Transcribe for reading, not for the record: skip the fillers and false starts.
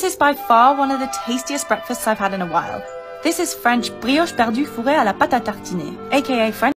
This is by far one of the tastiest breakfasts I've had in a while. This is French brioche perdue fourrée à la pâte à tartiner, aka French